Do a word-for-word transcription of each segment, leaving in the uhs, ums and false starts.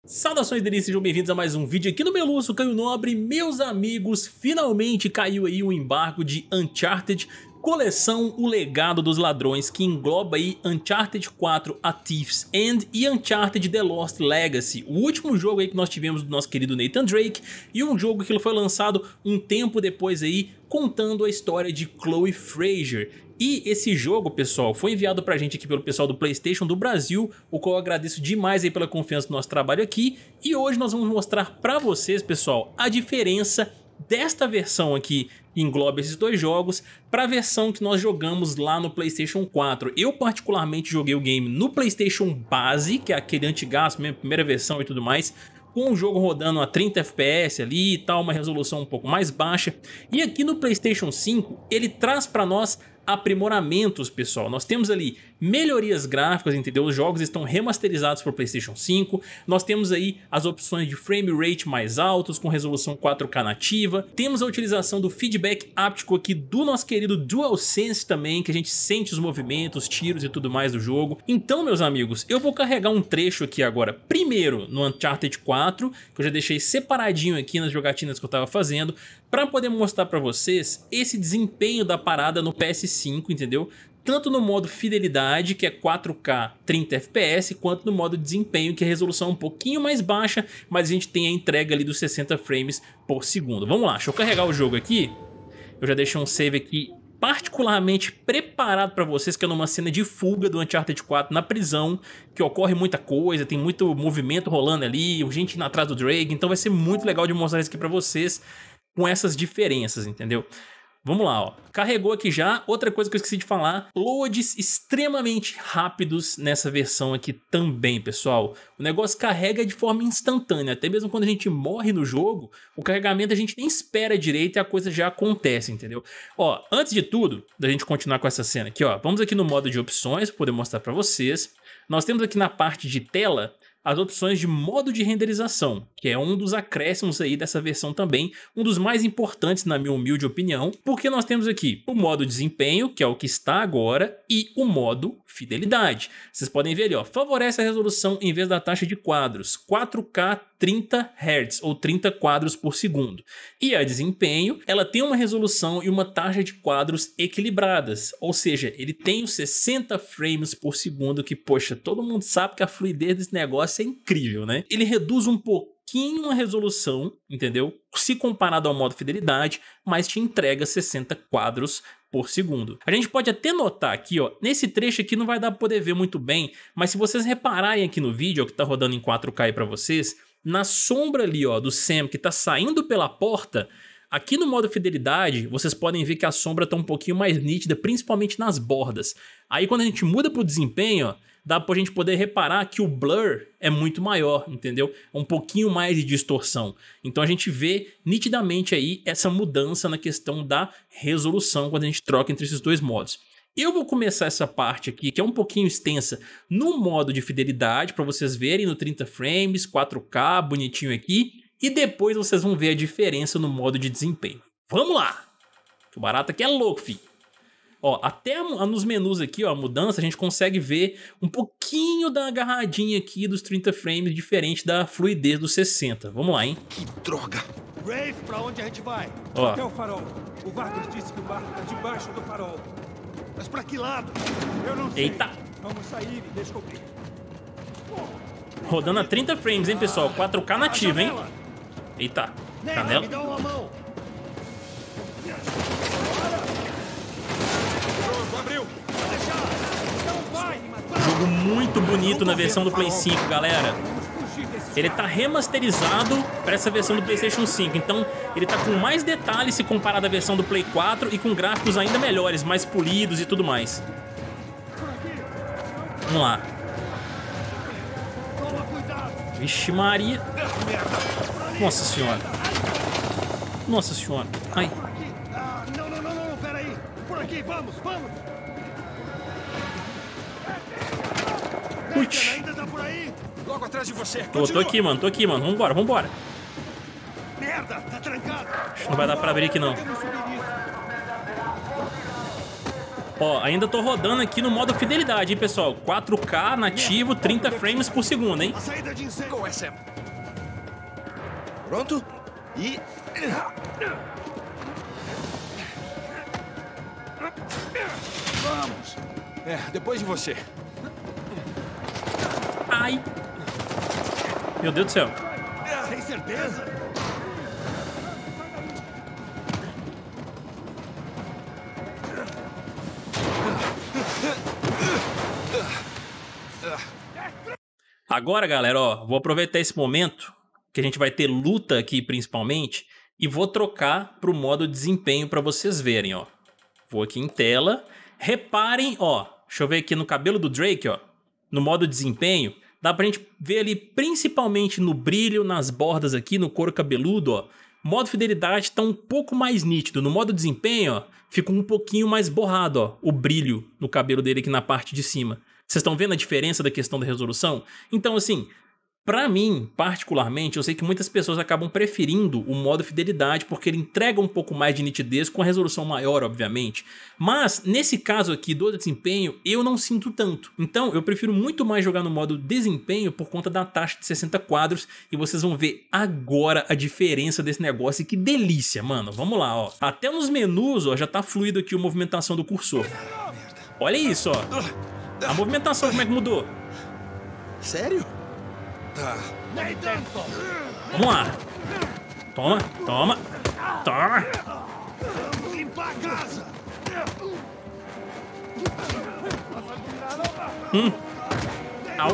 Saudações delícias, sejam bem-vindos a mais um vídeo aqui no Meluço, Caio Nobre. Meus amigos, finalmente caiu aí o embargo de Uncharted Coleção O Legado dos Ladrões, que engloba aí Uncharted quatro A Thief's End e Uncharted The Lost Legacy, o último jogo aí que nós tivemos do nosso querido Nathan Drake, e um jogo que ele foi lançado um tempo depois aí, contando a história de Chloe Fraser. E esse jogo, pessoal, foi enviado pra gente aqui pelo pessoal do PlayStation do Brasil, o qual eu agradeço demais aí pela confiança no nosso trabalho aqui. E hoje nós vamos mostrar pra vocês, pessoal, a diferença desta versão aqui, que engloba esses dois jogos, para a versão que nós jogamos lá no PlayStation quatro. Eu particularmente joguei o game no PlayStation base, que é aquele antigaço mesmo, primeira versão e tudo mais, com o jogo rodando a trinta F P S ali e tal, uma resolução um pouco mais baixa. E aqui no PlayStation cinco, ele traz para nós aprimoramentos, pessoal. Nós temos ali melhorias gráficas, entendeu? Os jogos estão remasterizados para o PlayStation cinco. Nós temos aí as opções de frame rate mais altos, com resolução quatro K nativa. Temos a utilização do feedback áptico aqui do nosso querido DualSense também, que a gente sente os movimentos, tiros e tudo mais do jogo. Então, meus amigos, eu vou carregar um trecho aqui agora, primeiro no Uncharted quatro, que eu já deixei separadinho aqui nas jogatinas que eu estava fazendo, para poder mostrar para vocês esse desempenho da parada no P S cinco, entendeu? Tanto no modo fidelidade, que é quatro K trinta F P S, quanto no modo desempenho, que é a resolução um pouquinho mais baixa, mas a gente tem a entrega ali dos sessenta frames por segundo. Vamos lá, deixa eu carregar o jogo aqui. Eu já deixei um save aqui particularmente preparado para vocês, que é numa cena de fuga do Uncharted quatro na prisão, que ocorre muita coisa, tem muito movimento rolando ali, gente indo atrás do Drake, então vai ser muito legal de mostrar isso aqui para vocês, com essas diferenças, entendeu? Vamos lá, ó. Carregou aqui já. Outra coisa que eu esqueci de falar, loads extremamente rápidos nessa versão aqui também, pessoal. O negócio carrega de forma instantânea, até mesmo quando a gente morre no jogo, o carregamento a gente nem espera direito e a coisa já acontece, entendeu? Ó, antes de tudo, da gente continuar com essa cena aqui, ó, vamos aqui no modo de opções, para poder mostrar para vocês. Nós temos aqui na parte de tela as opções de modo de renderização, que é um dos acréscimos aí dessa versão também, um dos mais importantes na minha humilde opinião, porque nós temos aqui o modo desempenho, que é o que está agora, e o modo fidelidade. Vocês podem ver ali, ó, favorece a resolução em vez da taxa de quadros, quatro K trinta hertz, ou trinta quadros por segundo. E a desempenho, ela tem uma resolução e uma taxa de quadros equilibradas, ou seja, ele tem os sessenta frames por segundo, que, poxa, todo mundo sabe que a fluidez desse negócio é incrível, né? Ele reduz um pouquinho a resolução, entendeu? Se comparado ao modo fidelidade, mas te entrega sessenta quadros por segundo. A gente pode até notar aqui, ó, nesse trecho aqui não vai dar para poder ver muito bem, mas se vocês repararem aqui no vídeo, ó, que tá rodando em quatro K aí para vocês, na sombra ali, ó, do Sam que tá saindo pela porta, aqui no modo fidelidade, vocês podem ver que a sombra tá um pouquinho mais nítida, principalmente nas bordas. Aí quando a gente muda pro desempenho, ó, dá pra gente poder reparar que o blur é muito maior, entendeu? Um pouquinho mais de distorção. Então a gente vê nitidamente aí essa mudança na questão da resolução quando a gente troca entre esses dois modos. Eu vou começar essa parte aqui, que é um pouquinho extensa, no modo de fidelidade, para vocês verem no trinta frames, quatro K, bonitinho aqui, e depois vocês vão ver a diferença no modo de desempenho. Vamos lá! O barato aqui é louco, filho. Ó, até nos menus aqui, ó, a mudança, a gente consegue ver um pouquinho da agarradinha aqui dos trinta frames, diferente da fluidez dos sessenta. Vamos lá, hein? Que droga! Rafe, pra onde a gente vai? Ó. Até o farol. O Vargas disse que o barco tá debaixo do farol. Mas pra que lado? Eu não sei. Eita! Vamos sair e descobrir. Rodando a trinta frames, hein, pessoal? quatro K nativo, hein? Eita, Nela, canela. me dá uma mão. Pronto, abriu. Vai deixar. Não vai! Jogo muito bonito na versão do Play cinco, galera. Ele tá remasterizado para essa versão do PlayStation cinco, então ele tá com mais detalhes se comparado à versão do Play quatro e com gráficos ainda melhores, mais polidos e tudo mais. Vamos lá. Vixe Maria. Nossa senhora. Nossa senhora. Ai. Ah, não, não, não, não, peraí. Por aqui, vamos, vamos. Putz. Ainda tá por aí. Logo atrás de você. Tô, tô aqui, mano, tô aqui, mano. Vambora, vambora. Merda, tá trancado. Não vai dar pra abrir aqui, não. Ó, ainda tô rodando aqui no modo fidelidade, hein, pessoal? quatro K nativo, trinta frames por segundo, hein? A saída de incêndio. Qual é, Sam? Pronto? E... Vamos. É, depois de você. Ai. Meu Deus do céu. Tem certeza? Agora, galera, ó, vou aproveitar esse momento que a gente vai ter luta aqui, principalmente, e vou trocar pro modo desempenho para vocês verem, ó. Vou aqui em tela. Reparem, ó, deixa eu ver aqui no cabelo do Drake, ó, no modo desempenho, dá pra gente ver ali principalmente no brilho, nas bordas aqui, no couro cabeludo, ó. Modo fidelidade tá um pouco mais nítido. No modo desempenho, ó, fica um pouquinho mais borrado, ó, o brilho no cabelo dele aqui na parte de cima. Vocês estão vendo a diferença da questão da resolução? Então, assim, pra mim, particularmente, eu sei que muitas pessoas acabam preferindo o modo fidelidade porque ele entrega um pouco mais de nitidez com a resolução maior, obviamente. Mas, nesse caso aqui do desempenho, eu não sinto tanto. Então, eu prefiro muito mais jogar no modo desempenho por conta da taxa de sessenta quadros e vocês vão ver agora a diferença desse negócio. E que delícia, mano. Vamos lá, ó. Até nos menus, ó, já tá fluido aqui a movimentação do cursor. Olha isso, ó. A movimentação, como é que mudou? Sério? Tá. Vamos lá. Toma, toma, toma. Limpar a casa. Hum. Au.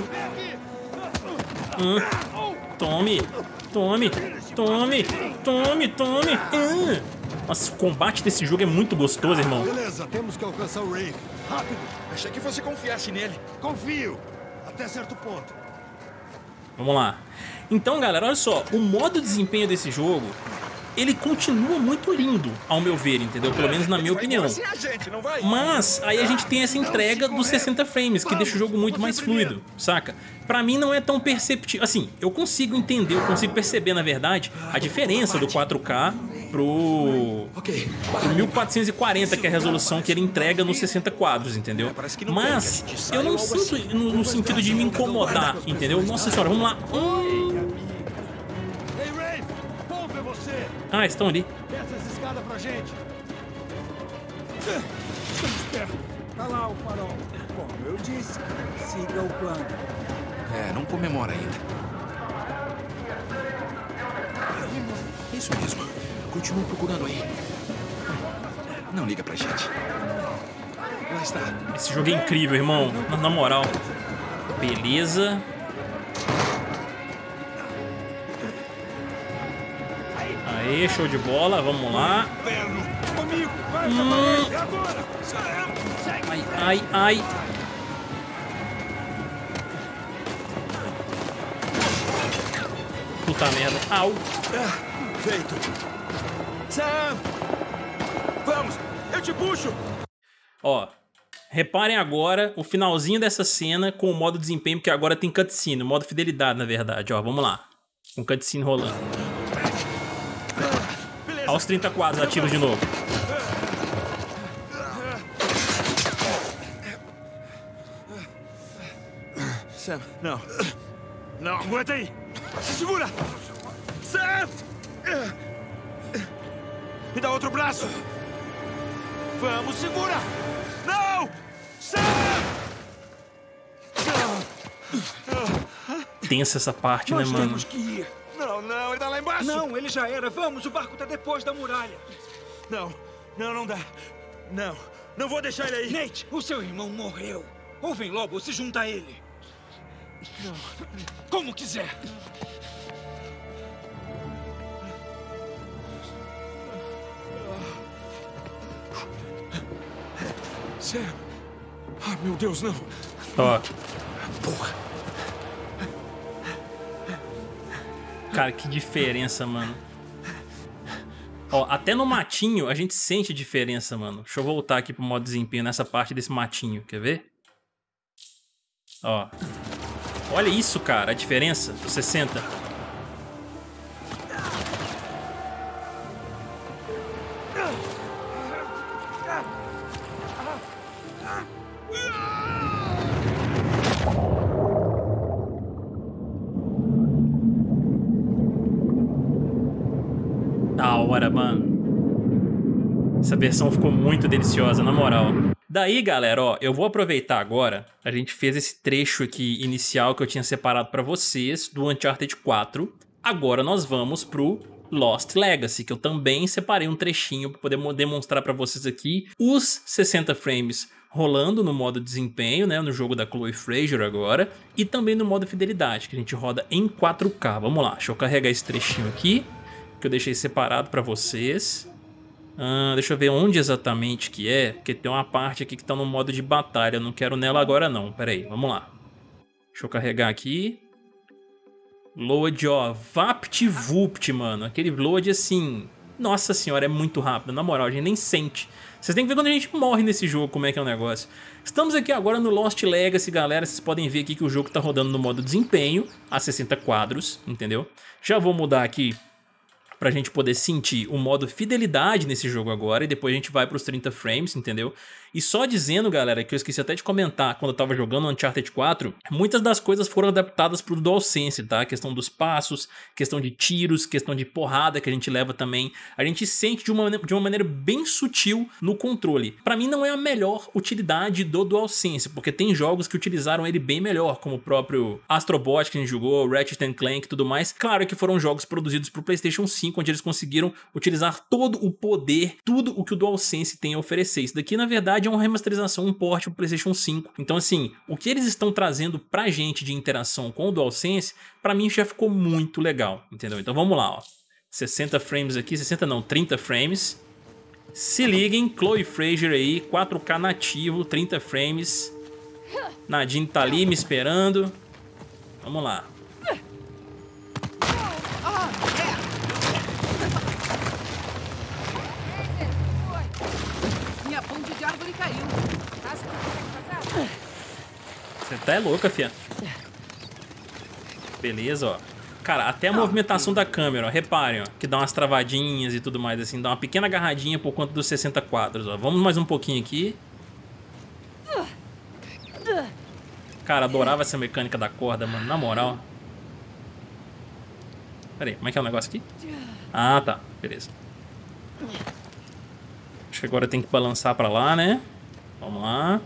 Hum. Tome, tome, tome, tome, tome. Hum. Nossa, o combate desse jogo é muito gostoso, irmão. Beleza, temos que alcançar o Rafe. Rápido. Achei que você confiasse nele. Confio. Até certo ponto. Vamos lá. Então, galera, olha só. O modo desempenho desse jogo, ele continua muito lindo, ao meu ver, entendeu? Pelo menos na minha opinião. Mas aí a gente tem essa entrega dos sessenta frames, que deixa o jogo muito mais fluido, saca? Pra mim não é tão perceptível. Assim, eu consigo entender, eu consigo perceber, na verdade, a diferença do quatro K pro, pro mil quatrocentos e quarenta, que é a resolução que ele entrega nos sessenta quadros, entendeu? Mas eu não sinto no, no sentido de me incomodar, entendeu? Nossa senhora, vamos lá. Hum. Ei, Rafe, bom ver você. Ah, estão ali. Desce essa escada pra gente. Estamos perto. Tá lá o farol. Como eu disse, siga o plano. É, não comemora ainda. Isso mesmo. Continue procurando aí. Não liga pra gente. Lá está. Esse jogo é incrível, irmão. Na, na moral. Beleza. Aê, show de bola. Vamos lá. Comigo, vai, Hum. é agora. Ai, ai, ai. Puta merda. Au. Ah, feito. Sam! Vamos! Eu te puxo! Ó, reparem agora o finalzinho dessa cena com o modo desempenho, porque agora tem cutscene, o modo fidelidade, na verdade. Ó, vamos lá. Com cutscene rolando. Olha os trinta quadros ativos de novo. Sam, não. Não, aguenta aí. Segura! Sam! Me dá outro braço. Vamos, segura! Não! Sam! Tensa essa parte, Nós né, mano? temos que ir. Não, não, ele tá lá embaixo! Não, ele já era. Vamos, o barco tá depois da muralha. Não, não, não dá. Não, não vou deixar ele aí. Nate, o seu irmão morreu. Ou vem logo ou se junta a ele. Não. Como quiser. Sam! Ah, meu Deus, não! Ó. Porra! Cara, que diferença, mano. Ó, até no matinho a gente sente a diferença, mano. Deixa eu voltar aqui pro modo desempenho nessa parte desse matinho, quer ver? Ó. Olha isso, cara, a diferença do sessenta. hora, mano. Essa versão ficou muito deliciosa, na moral. Daí, galera, ó, eu vou aproveitar agora. A gente fez esse trecho aqui inicial que eu tinha separado pra vocês do Uncharted quatro. Agora nós vamos pro Lost Legacy, que eu também separei um trechinho pra poder demonstrar pra vocês aqui os sessenta frames rolando no modo desempenho, né, no jogo da Chloe Fraser agora, e também no modo fidelidade, que a gente roda em quatro K. Vamos lá, deixa eu carregar esse trechinho aqui, que eu deixei separado pra vocês. Ah, deixa eu ver onde exatamente que é, porque tem uma parte aqui que tá no modo de batalha, eu não quero nela agora não, pera aí, vamos lá. Deixa eu carregar aqui. Load, ó, VaptVupt, mano, aquele load assim, nossa senhora, é muito rápido, na moral, a gente nem sente. Vocês têm que ver quando a gente morre nesse jogo, como é que é o negócio. Estamos aqui agora no Lost Legacy, galera, vocês podem ver aqui que o jogo tá rodando no modo desempenho, a sessenta quadros, entendeu? Já vou mudar aqui pra gente poder sentir o modo fidelidade nesse jogo agora, e depois a gente vai pros trinta frames, entendeu? E só dizendo, galera, que eu esqueci até de comentar quando eu tava jogando Uncharted quatro, muitas das coisas foram adaptadas pro DualSense, tá? A questão dos passos, questão de tiros, questão de porrada que a gente leva também. A gente sente de uma, de uma maneira bem sutil no controle. Pra mim não é a melhor utilidade do DualSense, porque tem jogos que utilizaram ele bem melhor, como o próprio Astro Bot que a gente jogou, Ratchet and Clank e tudo mais. Claro que foram jogos produzidos pro PlayStation cinco, onde eles conseguiram utilizar todo o poder, tudo o que o DualSense tem a oferecer. Isso daqui, na verdade, é uma remasterização, um port pro PlayStation cinco. Então, assim, o que eles estão trazendo pra gente de interação com o DualSense, pra mim já ficou muito legal, entendeu? Então vamos lá, ó. sessenta frames aqui, sessenta não, trinta frames. Se liguem, Chloe Fraser aí, quatro K nativo, trinta frames. Nadine tá ali me esperando. Vamos lá. Você tá é louca, fia. Beleza, ó. Cara, até a movimentação da câmera, ó. Reparem, ó, que dá umas travadinhas e tudo mais, assim. Dá uma pequena agarradinha por conta dos sessenta quadros, ó. Vamos mais um pouquinho aqui. Cara, adorava essa mecânica da corda, mano. Na moral. Pera aí, como é que é o negócio aqui? Ah, tá. Beleza. Acho que agora tem que balançar pra lá, né? Vamos lá.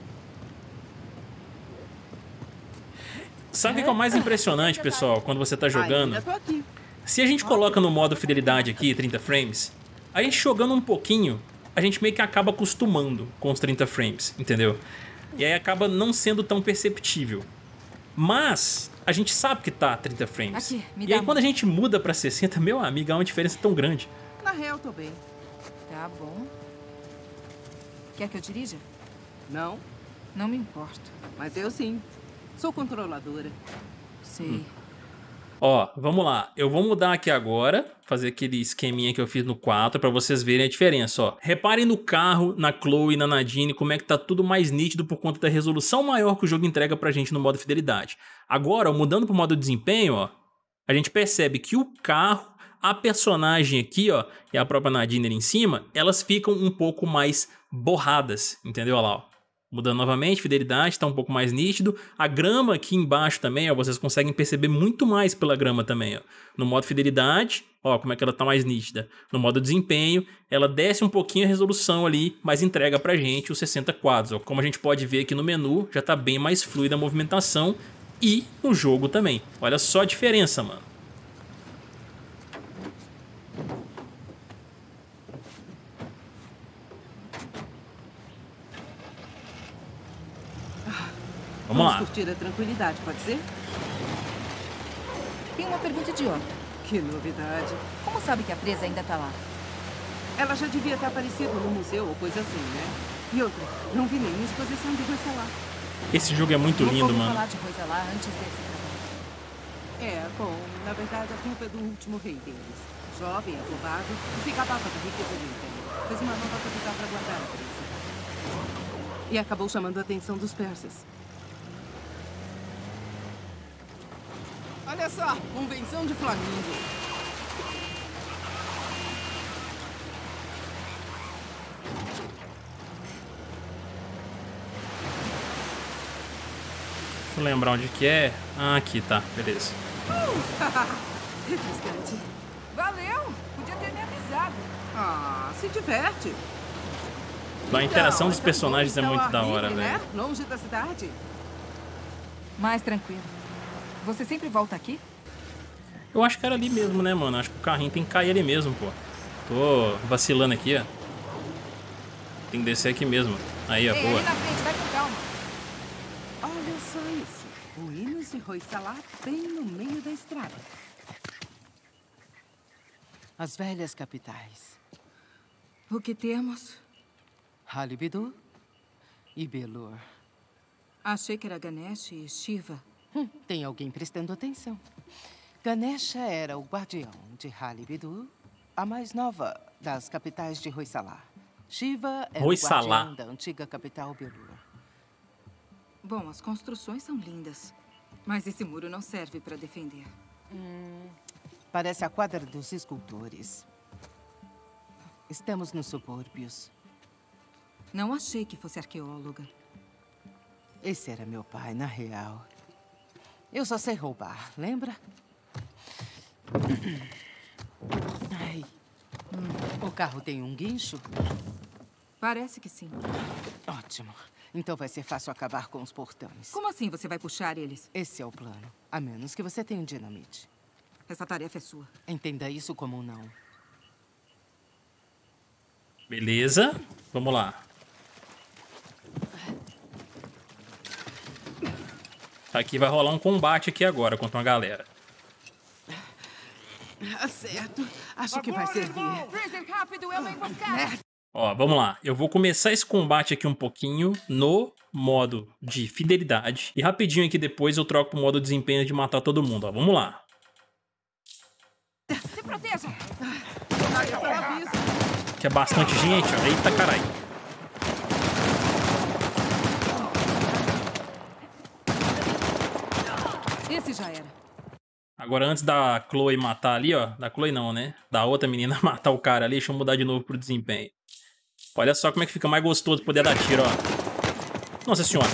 Sabe o que é o mais impressionante, pessoal, quando você tá jogando? Se a gente coloca no modo fidelidade aqui, trinta frames, a gente jogando um pouquinho, a gente meio que acaba acostumando com os trinta frames, entendeu? E aí acaba não sendo tão perceptível. Mas a gente sabe que tá trinta frames. Aqui, me e dá aí uma. quando a gente muda pra sessenta, meu amigo, há uma diferença tão grande. Na real, tô bem. Tá bom. Quer que eu dirija? Não, Não me importo. mas eu sim. Sou controladora. Sei. Ó, vamos lá. Eu vou mudar aqui agora, fazer aquele esqueminha que eu fiz no quatro pra vocês verem a diferença, ó. Reparem no carro, na Chloe e na Nadine, como é que tá tudo mais nítido por conta da resolução maior que o jogo entrega pra gente no modo fidelidade. Agora, ó, mudando pro modo desempenho, ó, a gente percebe que o carro, a personagem aqui, ó, e a própria Nadine ali em cima, elas ficam um pouco mais borradas, entendeu? Olha lá, ó. Mudando novamente, fidelidade, tá um pouco mais nítido. A grama aqui embaixo também, ó, vocês conseguem perceber muito mais pela grama também, ó. No modo fidelidade, ó, como é que ela tá mais nítida. No modo desempenho, ela desce um pouquinho a resolução ali, mas entrega pra gente os sessenta quadros, ó. Como a gente pode ver aqui no menu, já tá bem mais fluida a movimentação e no jogo também. Olha só a diferença, mano. Vamos lá. Vamos curtir a tranquilidade, pode ser? Tem uma pergunta idiota. Que novidade. Como sabe que a presa ainda tá lá? Ela já devia ter aparecido no museu ou coisa assim, né? E outra, não vi nenhuma exposição de coisa lá. Esse jogo é muito Não lindo, vamos mano. falar de coisa lá antes desse trabalho. É, bom, na verdade a culpa é do último rei deles. Jovem, afobado, e se gabava da riqueza do império. Fez uma nova capital para guardar a presa. E acabou chamando a atenção dos persas. Olha só, convenção de flamingos. Deixa eu lembrar onde que é. Ah, aqui, tá. Beleza. Refrescante. Valeu! Podia ter me avisado. Ah, se diverte. A interação Então, dos personagens é então, muito ao da ar hora, livre, velho. né? Longe da cidade. Mais tranquilo. Você sempre volta aqui? Eu acho que era ali mesmo, né, mano? Acho que o carrinho tem que cair ali mesmo, pô. Tô vacilando aqui, ó. Tem que descer aqui mesmo. Aí, ó, Ei, boa. aí na frente, vai com calma. Olha só isso. Ruínas de Hoysala bem no meio da estrada. As velhas capitais. O que temos? Halibidu e Belur. Achei que era Ganesh e Shiva. Hum, tem alguém prestando atenção. Ganesha era o guardião de Halibidu, a mais nova das capitais de Hoysala. Shiva era Hoysala. o guardião da antiga capital Belur. Bom, as construções são lindas. Mas esse muro não serve para defender. Hum, parece a quadra dos escultores. Estamos nos subúrbios. Não achei que fosse arqueóloga. Esse era meu pai, na real. Eu só sei roubar, lembra? Ai. Hum, o carro tem um guincho? Parece que sim. Ótimo. Então vai ser fácil acabar com os portões. Como assim você vai puxar eles? Esse é o plano. A menos que você tenha um dinamite. Essa tarefa é sua. Entenda isso como um não. Beleza. Vamos lá. Aqui vai rolar um combate aqui agora contra uma galera. Ah, certo. Acho que vai servir. Freezer, rápido, é uma emboscada. Ó, vamos lá. Eu vou começar esse combate aqui um pouquinho no modo de fidelidade. E rapidinho aqui depois eu troco pro modo desempenho de matar todo mundo. Ó, vamos lá. Se proteja. Ah, eu aviso. Que é bastante gente, ó. Eita, caralho. Esse já era. Agora, antes da Chloe matar ali, ó. Da Chloe não, né? Da outra menina matar o cara ali. Deixa eu mudar de novo pro desempenho. Olha só como é que fica mais gostoso poder dar tiro, ó. Nossa senhora.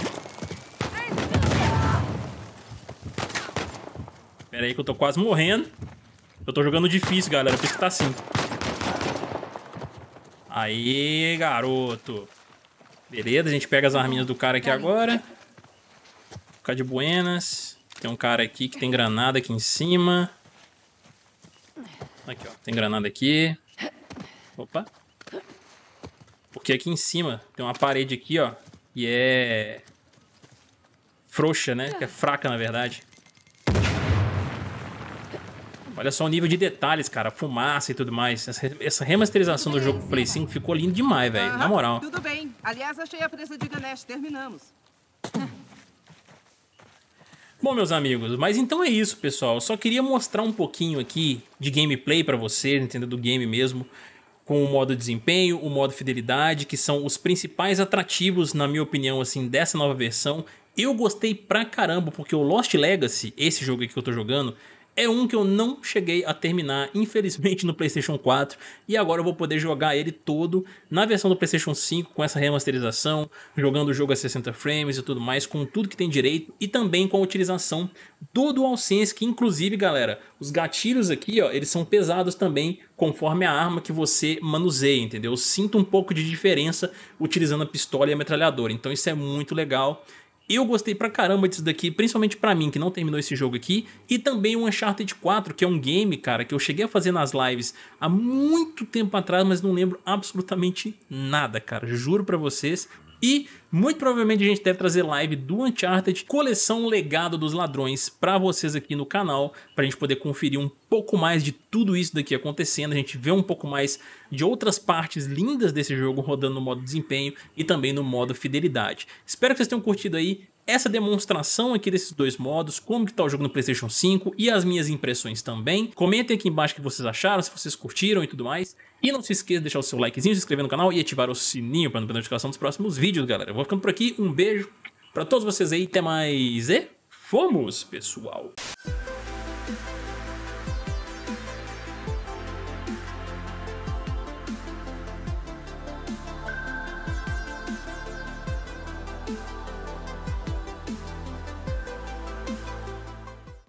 Pera aí que eu tô quase morrendo. Eu tô jogando difícil, galera. Por isso que tá assim. Aí, garoto. Beleza, a gente pega as arminhas do cara aqui agora. Ficar de buenas. Tem um cara aqui que tem granada aqui em cima. Aqui, ó. Tem granada aqui. Opa. Porque aqui em cima tem uma parede aqui, ó. E é... frouxa, né? Que é fraca, na verdade. Olha só o nível de detalhes, cara. Fumaça e tudo mais. Essa remasterização do jogo pro Play cinco ficou lindo demais, velho. Na moral. Tudo bem. Aliás, achei a presa de Ganesh. Terminamos. Bom, meus amigos, mas então é isso, pessoal. Eu só queria mostrar um pouquinho aqui de gameplay pra vocês, entendeu? Do game mesmo. Com o modo desempenho, o modo fidelidade, que são os principais atrativos, na minha opinião, assim, dessa nova versão. Eu gostei pra caramba, porque o Lost Legacy, esse jogo aqui que eu tô jogando, é um que eu não cheguei a terminar, infelizmente, no PlayStation quatro. E agora eu vou poder jogar ele todo na versão do PlayStation cinco, com essa remasterização, jogando o jogo a sessenta frames e tudo mais, com tudo que tem direito. E também com a utilização do DualSense, que inclusive, galera, os gatilhos aqui, ó, eles são pesados também, conforme a arma que você manuseia, entendeu? Eu sinto um pouco de diferença utilizando a pistola e a metralhadora. Então isso é muito legal. Eu gostei pra caramba disso daqui, principalmente pra mim que não terminou esse jogo aqui. E também o Uncharted quatro, que é um game, cara, que eu cheguei a fazer nas lives há muito tempo atrás, mas não lembro absolutamente nada, cara, juro pra vocês. E muito provavelmente a gente deve trazer live do Uncharted Coleção Legado dos Ladrões pra vocês aqui no canal, pra gente poder conferir um pouco mais de tudo isso daqui acontecendo, a gente ver um pouco mais de outras partes lindas desse jogo rodando no modo desempenho e também no modo fidelidade. Espero que vocês tenham curtido aí essa demonstração aqui desses dois modos, como que tá o jogo no PlayStation cinco e as minhas impressões também. Comentem aqui embaixo o que vocês acharam, se vocês curtiram e tudo mais. E não se esqueça de deixar o seu likezinho, se inscrever no canal e ativar o sininho para não perder a notificação dos próximos vídeos, galera. Eu vou ficando por aqui, um beijo pra todos vocês aí, até mais e fomos, pessoal!